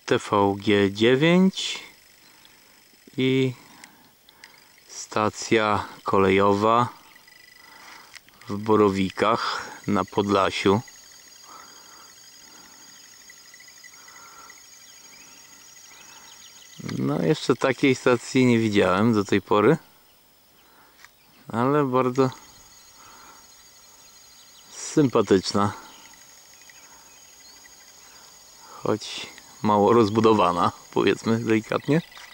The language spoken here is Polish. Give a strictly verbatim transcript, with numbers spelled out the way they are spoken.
T V G dziewięć i stacja kolejowa w Borowikach na Podlasiu. No jeszcze takiej stacji nie widziałem do tej pory, ale bardzo sympatyczna, choć mało rozbudowana, powiedzmy delikatnie.